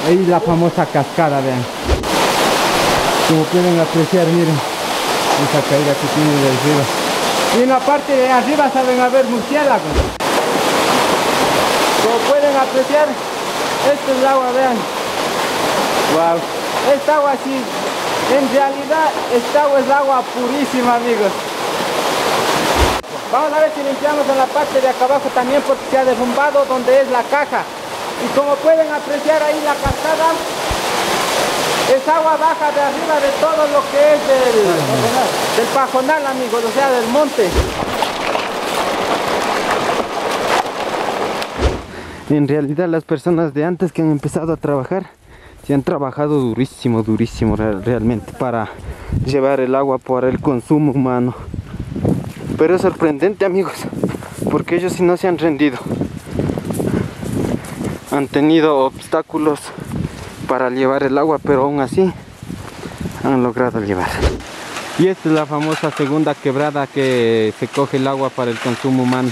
Ahí la famosa cascada, vean. Como pueden apreciar, miren esa caída que tiene de arriba. Y en la parte de arriba saben haber murciélagos. Como pueden apreciar, esto es agua, vean. Wow. Esta agua sí, en realidad esta agua es agua purísima, amigos. Vamos a ver si limpiamos en la parte de acá abajo también, porque se ha derrumbado donde es la caja. Y como pueden apreciar ahí la cascada, es agua baja de arriba de todo lo que es del pajonal, amigos, o sea, del monte. En realidad las personas de antes que han empezado a trabajar, se han trabajado durísimo, realmente para llevar el agua para el consumo humano. Pero es sorprendente, amigos, porque ellos sí no se han rendido. Han tenido obstáculos para llevar el agua, pero aún así han logrado llevar. Y esta es la famosa segunda quebrada que se coge el agua para el consumo humano.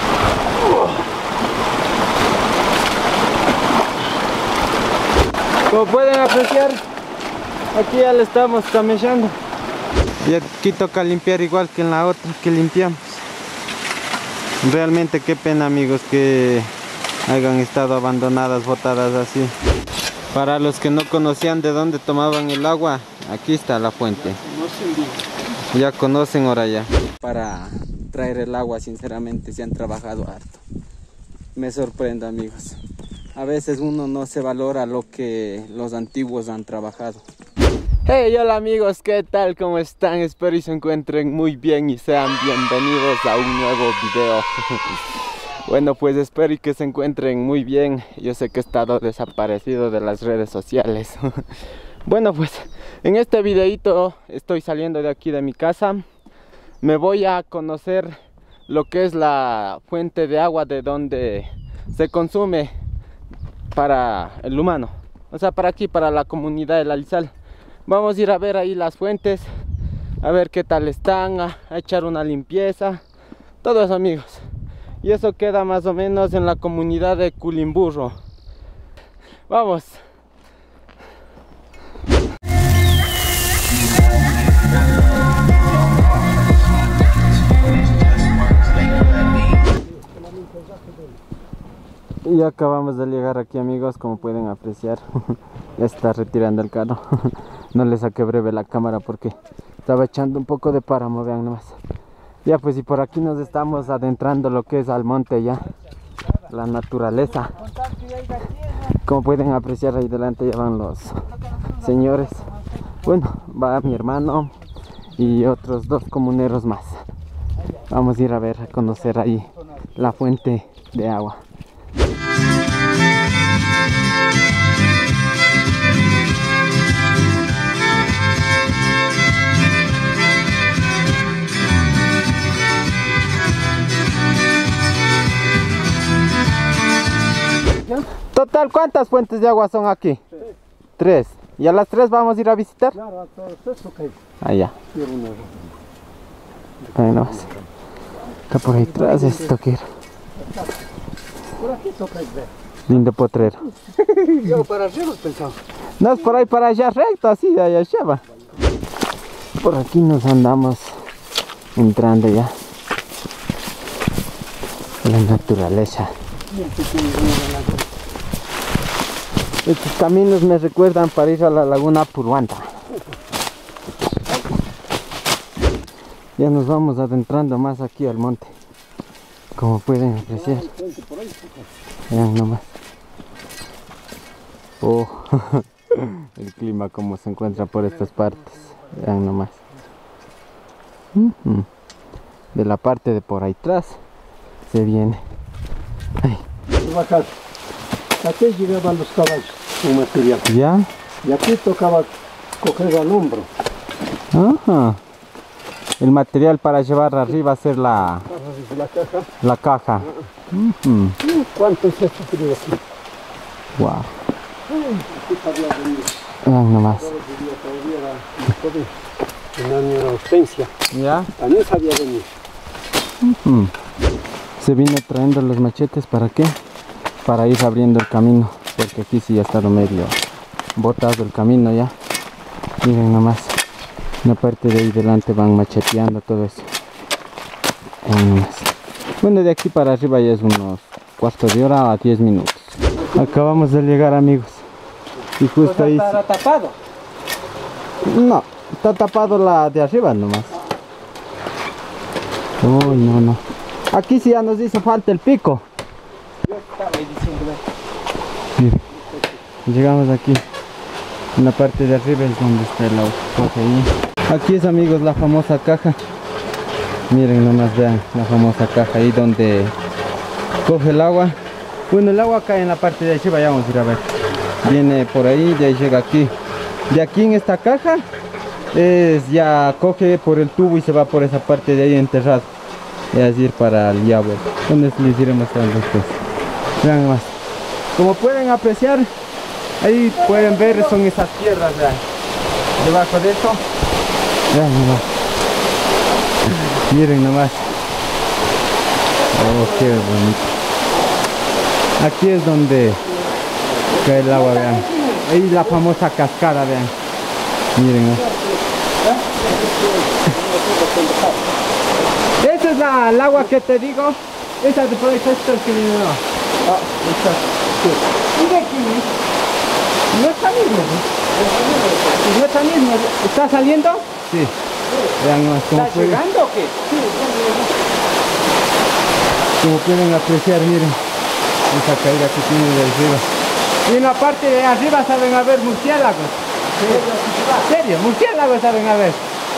Como pueden apreciar, aquí ya le estamos camellando. Y aquí toca limpiar igual que en la otra que limpiamos. Realmente qué pena, amigos, que hayan estado abandonadas, botadas así. Para los que no conocían de dónde tomaban el agua, aquí está la fuente. Ya conocen ahora ya. Para traer el agua, sinceramente, se han trabajado harto. Me sorprende, amigos. A veces uno no se valora lo que los antiguos han trabajado. Hey, hola amigos, ¿qué tal? ¿Cómo están? Espero y se encuentren muy bien y sean bienvenidos a un nuevo video. Bueno, pues espero y que se encuentren muy bien. Yo sé que he estado desaparecido de las redes sociales. Bueno, pues en este videito estoy saliendo de aquí de mi casa. Me voy a conocer lo que es la fuente de agua de donde se consume para el humano. O sea, para aquí, para la comunidad del Alizal. Vamos a ir a ver ahí las fuentes, a ver qué tal están, a echar una limpieza, todo eso, amigos. Y eso queda más o menos en la comunidad de Culimburro. Vamos. Y acabamos de llegar aquí, amigos, como pueden apreciar. Ya está retirando el carro. No le saqué breve la cámara porque estaba echando un poco de páramo, vean nomás. Ya pues, y por aquí nos estamos adentrando lo que es al monte ya, la naturaleza. Como pueden apreciar, ahí delante ya van los señores. Bueno, va mi hermano y otros dos comuneros más. Vamos a ir a ver, a conocer ahí la fuente de agua. Total, ¿cuántas fuentes de agua son aquí? Tres. ¿Y a las tres vamos a ir a visitar? Claro, a todos tres, ok. Allá. Ahí no vas. Está por ahí atrás esto que era. Por aquí toca ver. Lindo potrero. Yo para arriba pensaba. No, es por ahí para allá recto, así, de allá va. Por aquí nos andamos entrando ya. La naturaleza. Estos caminos me recuerdan para ir a la laguna Puruanta. Ya nos vamos adentrando más aquí al monte. Como pueden apreciar. Vean nomás. Oh, el clima como se encuentra por estas partes. Vean nomás. De la parte de por ahí atrás se viene. Ay. Aquí llegaban los caballos con material. ¿Ya? Y aquí tocaba coger al hombro. Ajá. El material para llevar arriba a hacer la caja. La caja. ¿Cuánto es esto frío aquí? Wow. Aquí sabía venir. Vean nomás. En año de ausencia. ¿Ya? También sabía venir. Se vino trayendo los machetes, ¿para qué? Para ir abriendo el camino porque aquí sí ya ha estado medio botado el camino ya. Miren nomás, una parte de ahí delante van macheteando todo eso. Ahí nomás. Bueno, de aquí para arriba ya es unos cuartos de hora a 10 minutos. Acabamos de llegar, amigos, y justo ahí... ¿Estará tapado? No, está tapado la de arriba nomás. Uy, no. Aquí sí ya nos hizo falta el pico. Yo estaba ahí diciendo, Miren, llegamos aquí. En la parte de arriba es donde está el agua. Coge ahí. Aquí es, amigos, la famosa caja. Miren nomás, vean la famosa caja ahí donde coge el agua. Bueno, el agua cae en la parte de arriba, ya vamos a ir a ver. Viene por ahí, de ahí llega aquí. De aquí en esta caja ya coge por el tubo y se va por esa parte de ahí enterrado. Y así ir para el Yahweh, donde les iremos mostrando después. Vean más. Como pueden apreciar, ahí pueden ver, son esas piedras, vean. Debajo de eso, vean nomás. Miren nomás. Oh, qué bonito. Aquí es donde cae el agua, vean. Ahí la famosa cascada, vean. Miren, ¿no? Esa es el agua que te digo. Esa de por ahí está el que viene, ¿no? ¿Y de aquí? No está mismo, ¿no? No está mismo. ¿Está saliendo? Sí. Vean más cómo ¿Está pueden, llegando o qué? Sí, como pueden apreciar, miren. Esa caída que tiene de arriba. Y en la parte de arriba saben haber murciélagos. ¿En serio? Murciélagos saben haber.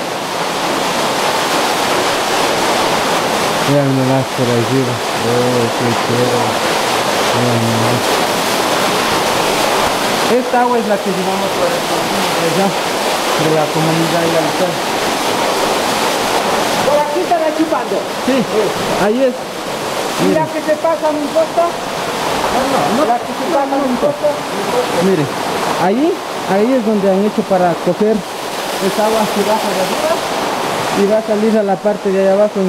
Vean nomás por arriba. Oh, qué chévere. Vean nomás. Esta agua es la que llevamos por el camino de allá, de la comunidad y al. por aquí están chupando. Sí, ahí es. Mira que se pasa un poco. No, La que se pasa un poco. mire, ahí es donde han hecho para coger esa agua que baja de arriba y va a salir a la parte de allá abajo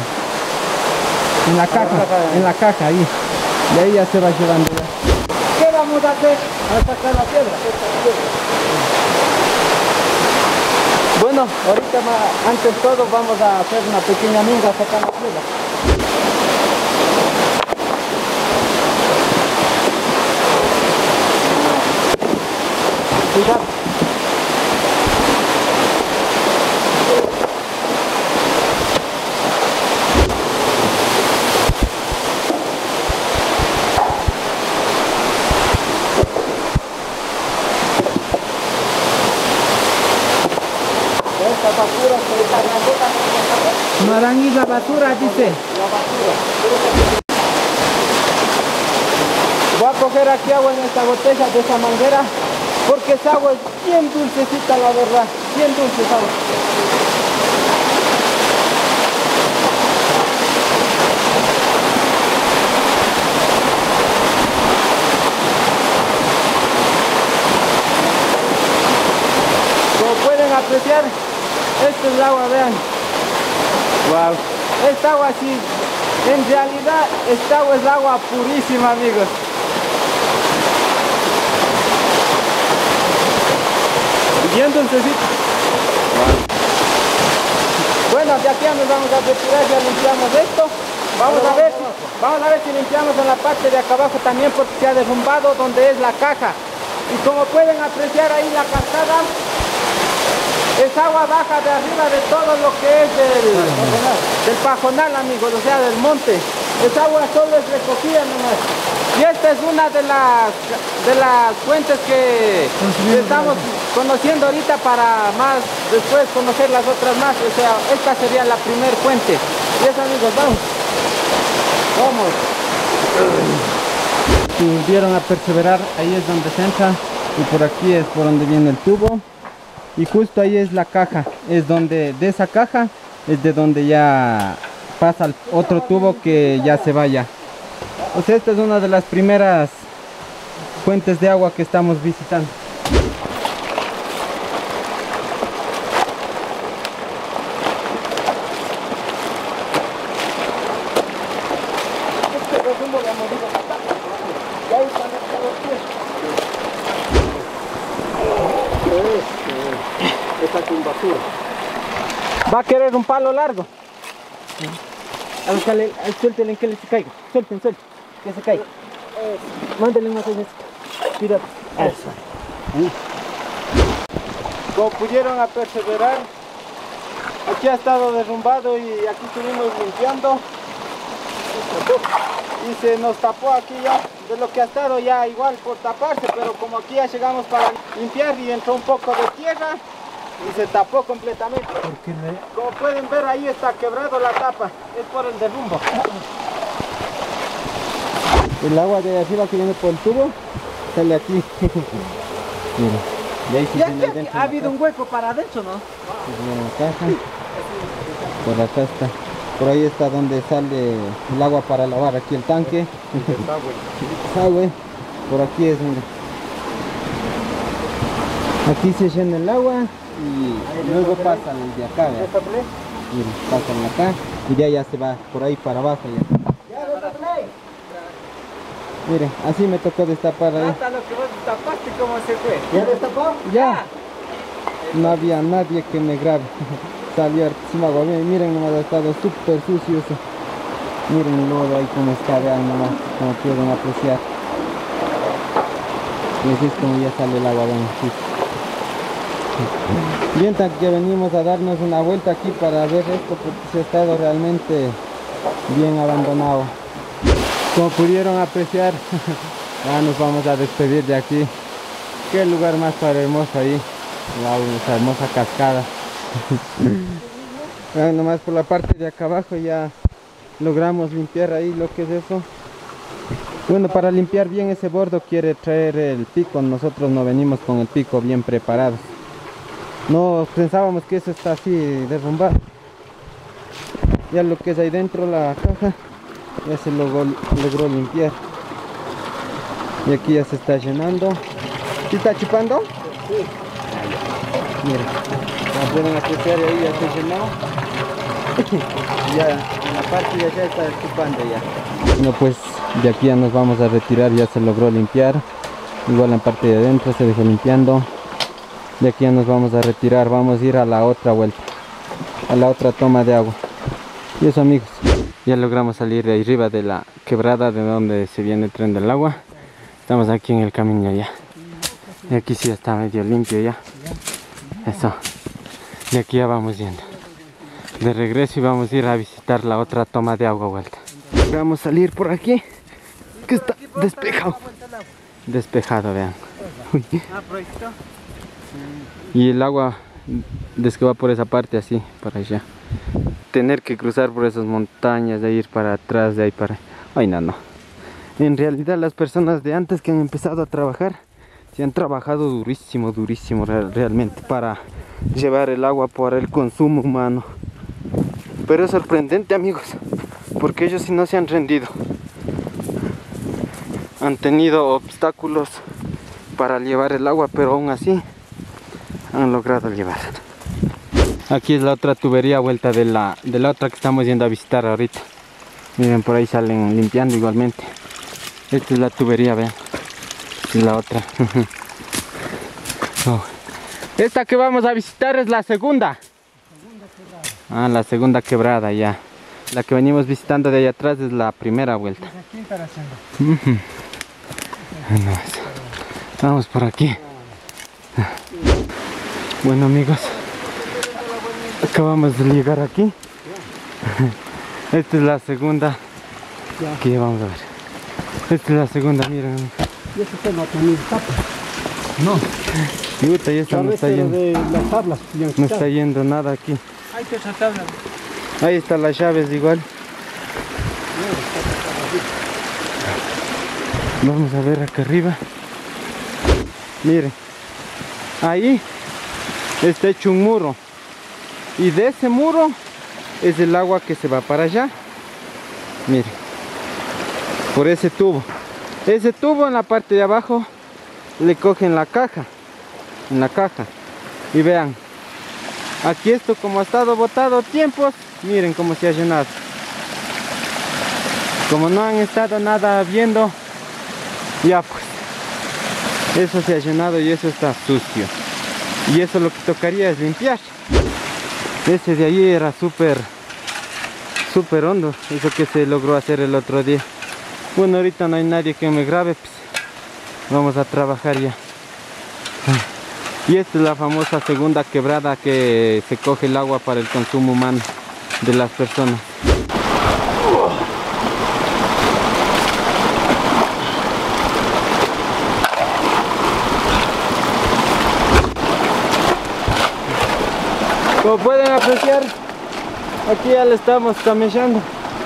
en la caja ahí. Y ahí ya se va llevando ya. ¿Qué vamos a hacer? A sacar la piedra. Bueno, ahorita antes todo vamos a hacer una pequeña minga a sacar la piedra. Cuidado. Esta basura se está grandota. Marangui la basura, dice. La basura. Voy a coger aquí agua en esta botella de esa manguera porque esa agua es bien dulcecita, la verdad, bien dulce esa agua. Como pueden apreciar, esta es el agua, vean. Wow. Esta agua sí, en realidad esta agua es agua purísima, amigos. Bien dulcecito. Bueno, de aquí nos vamos a retirar, ya limpiamos esto. Vamos a ver si limpiamos en la parte de acá abajo también porque se ha derrumbado donde es la caja. Y como pueden apreciar ahí la cascada, es agua baja de arriba de todo lo que es del pajonal, amigos, o sea, del monte. Esa agua solo es recogida nomás. Y esta es una de las fuentes que estamos conociendo ahorita para más después conocer las otras más. O sea, esta sería la primer fuente. Y eso, amigos, vamos. Si volvieron a perseverar, ahí es donde se entra y por aquí es por donde viene el tubo. Y justo ahí es la caja, es donde, de esa caja, es de donde ya pasa el otro tubo que ya se vaya. O sea, esta es una de las primeras fuentes de agua que estamos visitando. Este resumo de amor, y ahí están los pies. saque un basura. Va a querer un palo largo. A ver, suéltele en que le se caiga. Suelten, que se caiga. Mándale una cosa. Tira. Eso. Como pudieron a perseverar, aquí ha estado derrumbado y aquí estuvimos limpiando. Y se nos tapó aquí ya, de lo que ha estado ya igual por taparse, pero como aquí ya llegamos para limpiar y entró un poco de tierra y se tapó completamente. Como pueden ver, ahí está quebrado la tapa, es por el derrumbo. El agua de arriba que viene por el tubo sale aquí. Mira, de ahí Y aquí ha habido un hueco para adentro, ¿no? Por acá está. Por ahí está donde sale el agua para lavar, aquí el tanque. Desagüe. Por aquí es, mira. Aquí se llena el agua y luego pasan el de acá, ¿verdad? Mira, pasan acá y ya se va por ahí para abajo ya. Mire, así me tocó destapar ahí. Hasta lo que vos tapaste, ¿cómo se fue? ¿Ya destapó? Ya. No había nadie que me grabe. Salió hartísima agua. Miren nomás, ha estado súper sucio eso. Miren el lodo ahí como está, vean nomás, como pueden apreciar. Y así es como ya sale el agua, vean. Bien, tan que venimos a darnos una vuelta aquí para ver esto porque se ha estado realmente bien abandonado. Como pudieron apreciar, ya nos vamos a despedir de aquí. Qué lugar más para hermoso ahí. Wow, esa hermosa cascada. Vean nomás por la parte de acá abajo ya logramos limpiar ahí lo que es eso. Bueno, para limpiar bien ese bordo quiere traer el pico. Nosotros no venimos con el pico bien preparados. No pensábamos que eso está así derrumbado. Ya lo que es ahí dentro la caja ya se logró limpiar. Y aquí ya se está llenando. ¿Sí está chupando? Sí. Miren, como pueden apreciar ahí ya se llenó. Ya en la parte de allá está chupando ya. Bueno, pues de aquí ya nos vamos a retirar, ya se logró limpiar. Igual en la parte de adentro se dejó limpiando. De aquí ya nos vamos a retirar, vamos a ir a la otra vuelta, a la otra toma de agua. Y eso, amigos, ya logramos salir de arriba de la quebrada de donde se viene el tren del agua. Estamos aquí en el camino ya. Y aquí sí ya está medio limpio ya. Eso. De aquí ya vamos yendo de regreso y vamos a ir a visitar la otra toma de agua vuelta. Vamos a salir por aquí, que está despejado. Despejado, vean. Uy. Y el agua desde que va por esa parte así, para allá. Tener que cruzar por esas montañas, de ir para atrás, de ahí para... Ay, no. En realidad las personas de antes que han empezado a trabajar, se han trabajado durísimo realmente para llevar el agua para el consumo humano. Pero es sorprendente, amigos, porque ellos sí no se han rendido. Han tenido obstáculos para llevar el agua, pero aún así han logrado llevar. Aquí es la otra tubería vuelta de la otra que estamos yendo a visitar ahorita. Miren, por ahí salen limpiando igualmente. Esta es la tubería, vean. Esta es la otra. Oh. Esta que vamos a visitar es la segunda. Ah, la segunda quebrada ya. La que venimos visitando de allá atrás es la primera vuelta. Vamos por aquí. Bueno, amigos, acabamos de llegar aquí. Esta es la segunda. Aquí vamos a ver. Esta es la segunda, miren. Y eso está no tenía tapa. No. Puta, ya está, no está yendo. De las tablas. No está yendo nada aquí. Hay que esa tabla. Ahí están las llaves igual. Vamos a ver acá arriba. Miren. Ahí está hecho un muro. Y de ese muro es el agua que se va para allá. Miren. Por ese tubo. Ese tubo en la parte de abajo le cogen la caja. En la caja. Y vean. Aquí esto como ha estado botado tiempos. Miren cómo se ha llenado. Como no han estado nada viendo. Ya pues. Eso se ha llenado y eso está sucio. Y eso lo que tocaría es limpiar. Ese de ahí era súper hondo, eso que se logró hacer el otro día. Bueno, ahorita no hay nadie que me grabe, pues vamos a trabajar ya. Y esta es la famosa segunda quebrada que se coge el agua para el consumo humano de las personas. Como pueden apreciar, aquí ya le estamos camellando.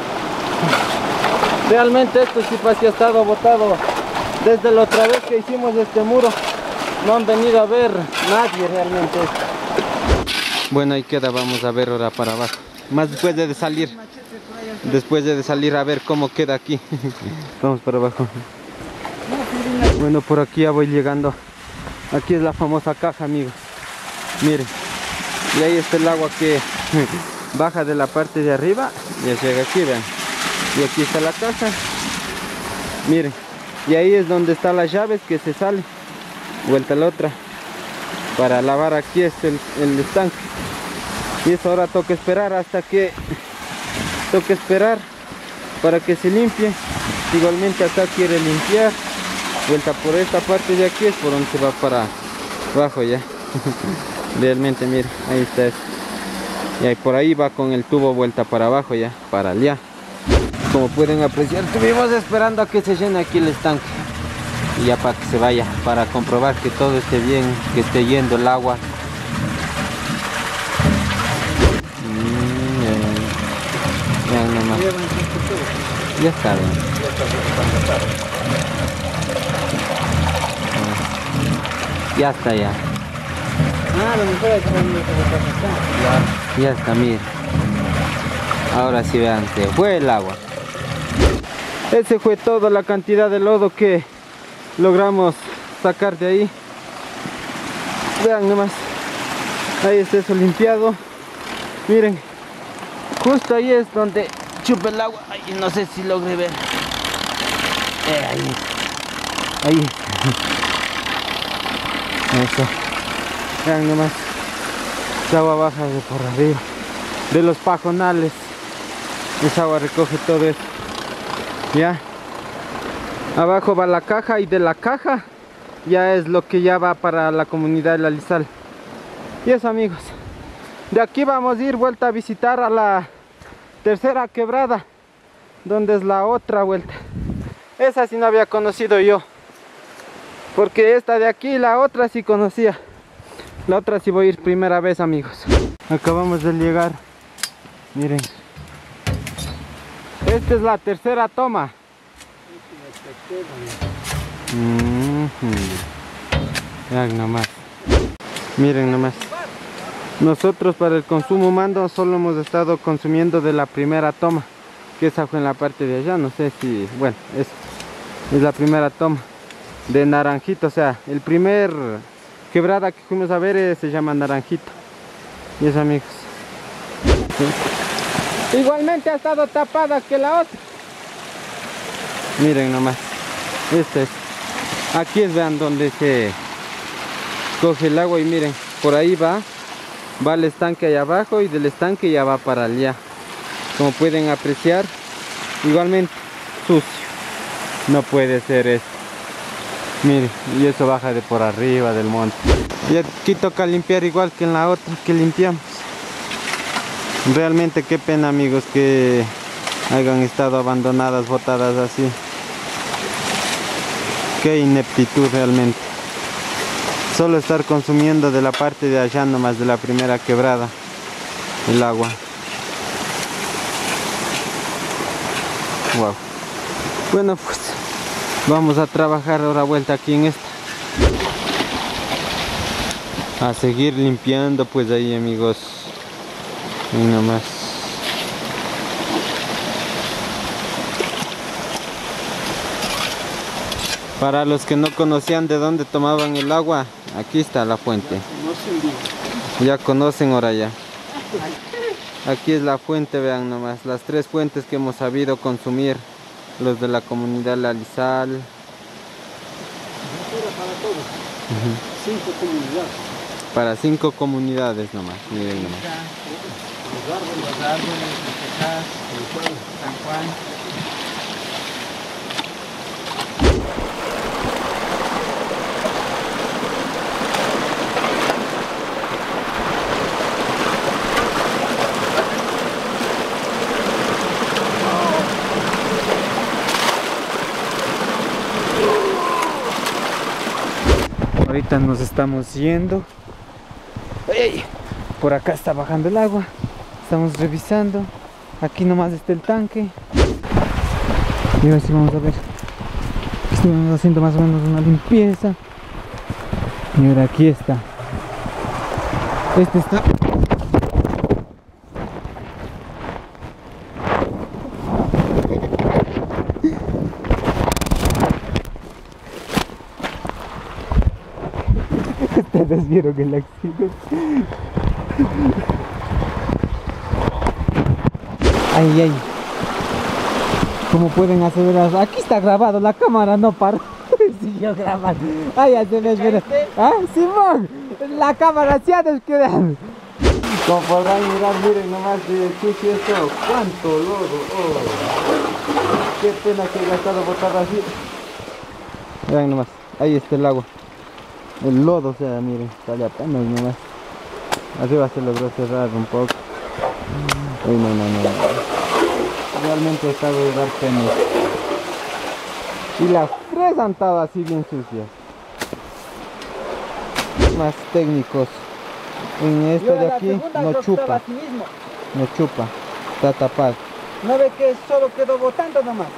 Realmente esto sí ha estado botado desde la otra vez que hicimos este muro. No han venido a ver nadie realmente. Bueno, ahí queda, vamos a ver ahora para abajo. Más después de salir a ver cómo queda aquí. Vamos para abajo. Bueno, por aquí ya voy llegando. Aquí es la famosa caja, amigos. Miren. Y ahí está el agua que baja de la parte de arriba y llega aquí, vean. Y aquí está la caja. Miren. Y ahí es donde están las llaves que se sale. Vuelta a la otra. Para lavar aquí es el estanque. Y eso ahora toca esperar hasta que... Toca esperar para que se limpie. Igualmente acá quiere limpiar. Vuelta por esta parte de aquí es por donde se va para abajo ya. Realmente miren, ahí está eso. Y ahí por ahí va con el tubo vuelta para abajo ya, para allá. Como pueden apreciar, estuvimos esperando a que se llene aquí el estanque. Y ya para que se vaya, para comprobar que todo esté bien, que esté yendo el agua. Vean nomás. Ya está bien. Ya está ya. Lo mejor es que Ya está, miren. Ahora sí vean, se fue el agua. Ese fue toda la cantidad de lodo que logramos sacar de ahí. Vean nomás. Ahí está eso limpiado. Miren. Justo ahí es donde chupa el agua. Ay, no sé si logré ver. Ahí. Eso. Vean nomás. Esa agua baja de por arriba. De los pajonales. Esa agua recoge todo esto. Ya. Abajo va la caja y de la caja ya es lo que ya va para la comunidad de La Alizal. Y eso, amigos. De aquí vamos a ir vuelta a visitar a la tercera quebrada, donde es la otra vuelta. Esa sí no había conocido yo, porque esta de aquí, la otra sí conocía. La otra sí voy a ir primera vez, amigos. Acabamos de llegar. Miren. Esta es la tercera toma. Vean nomás. Miren nomás. Nosotros para el consumo humano solo hemos estado consumiendo de la primera toma, que esa fue en la parte de allá, no sé si, bueno, es la primera toma de Naranjito, o sea, el primer quebrada que fuimos a ver se llama Naranjito. Y eso, amigos. ¿Sí? Igualmente ha estado tapada que la otra. Miren nomás. Esta es. Aquí es, vean, donde se coge el agua y miren, por ahí va el estanque allá abajo y del estanque ya va para allá. Como pueden apreciar, igualmente sucio. No puede ser esto. Miren, y eso baja de por arriba del monte. Y aquí toca limpiar igual que en la otra que limpiamos. Realmente qué pena, amigos, que hayan estado abandonadas, botadas así. Qué ineptitud realmente. Solo estar consumiendo de la parte de allá nomás, de la primera quebrada, el agua. Wow. Bueno, pues vamos a trabajar ahora vuelta aquí en esta. A seguir limpiando pues ahí, amigos. Y nomás. Para los que no conocían de dónde tomaban el agua, aquí está la fuente. Ya conocen ahora ya. Aquí es la fuente, vean nomás. Las tres fuentes que hemos sabido consumir. Los de la comunidad La Alizal. Para todos. 5 comunidades. Para 5 comunidades nomás, miren nomás. Los árboles, Texas, San Juan. Ahorita nos estamos yendo. ¡Ey! Por acá está bajando el agua. Estamos revisando. Aquí nomás está el tanque. Y ahora sí vamos a ver. Estuvimos haciendo más o menos una limpieza. Y ahora aquí está. Este está. Ustedes vieron el accidente. Ay, ay. Como pueden aseverar, aquí está grabado, la cámara no paró. Siguió grabando. Ay, ya se ve, mira. Ah, Simón, la cámara se ha desquedado. Como podrán mirar, miren nomás de sucio esto. Cuánto lodo. Oh. Qué pena que haya estado botado así. Vean nomás, ahí está el agua. El lodo, o sea, miren, sale apenas nomás. Arriba se logró cerrar un poco. Uy, no. Realmente está de dar pena. Y las tres han estado así bien sucias. Más técnicos. En este de aquí no chupa. No chupa. Está tapado. ¿No ve que solo quedó botando nomás?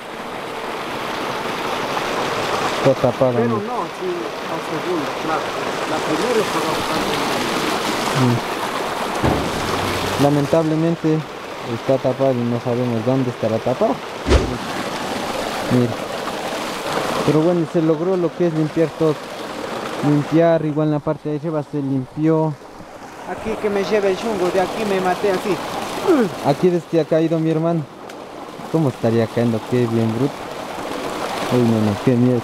Está tapado. Pero no, sí, al segundo, claro. La primera estaba botando. Lamentablemente está tapado y no sabemos dónde estará tapado. Mira. Pero bueno, se logró lo que es limpiar todo. Limpiar, igual en la parte de arriba se limpió. Aquí que me lleve el chungo, de aquí me maté así. Aquí desde ha caído mi hermano. ¿Cómo estaría cayendo? Qué bien bruto. Uy, no, qué miedo.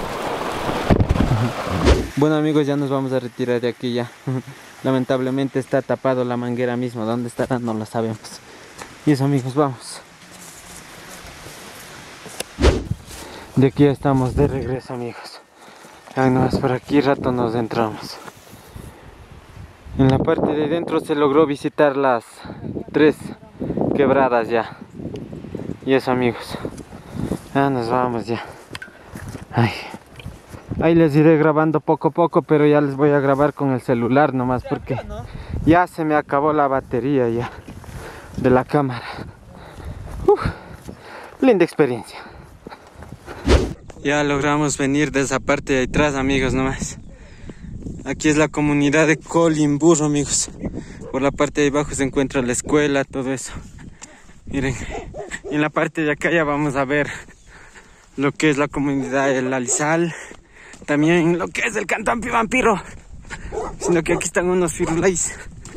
Bueno amigos, ya nos vamos a retirar de aquí ya. Lamentablemente está tapado la manguera misma. ¿Dónde estará? No lo sabemos. Y eso amigos, vamos. De aquí ya estamos de regreso amigos. Ay, no, es por aquí rato nos entramos. En la parte de dentro se logró visitar las 3 quebradas ya. Y eso amigos. Ya nos vamos ya. Ay. Ahí les iré grabando poco a poco, pero ya les voy a grabar con el celular nomás porque ya se me acabó la batería ya de la cámara. Linda experiencia. Ya logramos venir de esa parte de atrás amigos nomás. Aquí es la comunidad de Colimburro amigos. Por la parte de abajo se encuentra la escuela, todo eso. Miren, y en la parte de acá ya vamos a ver lo que es la comunidad del Alisal. También lo que es el Cantón Vampiro. Sino que aquí están unos firulais.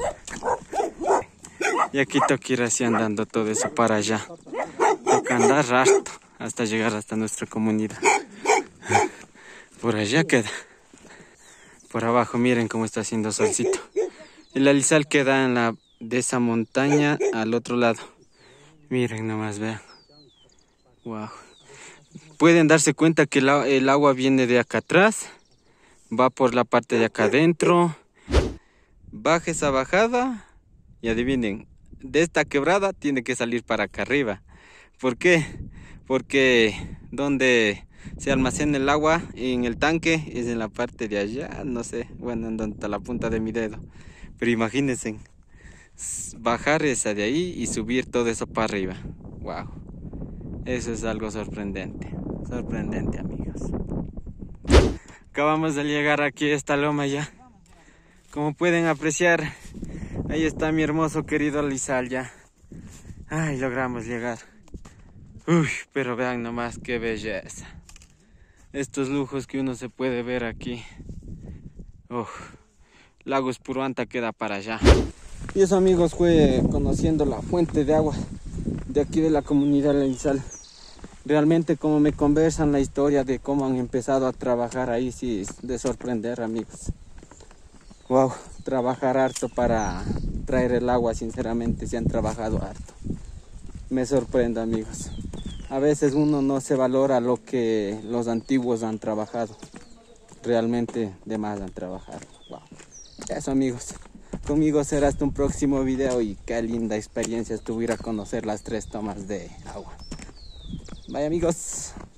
Y aquí toca ir así andando todo eso para allá. Toca andar harto hasta llegar hasta nuestra comunidad. Por allá queda. Por abajo miren cómo está haciendo solcito. El Alisal queda en la de esa montaña al otro lado. Miren nomás, vean. Wow. Pueden darse cuenta que el agua viene de acá atrás, va por la parte de acá adentro, baja esa bajada y adivinen, de esta quebrada tiene que salir para acá arriba. ¿Por qué? Porque donde se almacena el agua en el tanque es en la parte de allá, no sé, bueno, en donde está la punta de mi dedo. Pero imagínense, bajar esa de ahí y subir todo eso para arriba. Wow, eso es algo sorprendente. Sorprendente amigos. Acabamos de llegar aquí a esta loma ya. Como pueden apreciar, ahí está mi hermoso querido Alisal ya. Ay, logramos llegar. Uy, pero vean nomás qué belleza. Estos lujos que uno se puede ver aquí. Lago Espuruanta queda para allá. Y eso amigos fue conociendo la fuente de agua de aquí de la comunidad Alisal. Realmente como me conversan la historia de cómo han empezado a trabajar ahí, sí es de sorprender amigos. Wow, trabajar harto para traer el agua, sinceramente, se han trabajado harto. Me sorprende, amigos. A veces uno no se valora lo que los antiguos han trabajado. Realmente de más han trabajado. Wow. Eso, amigos. Conmigo será hasta un próximo video y qué linda experiencia estuvo ir a conocer las 3 tomas de agua. Bye, amigos.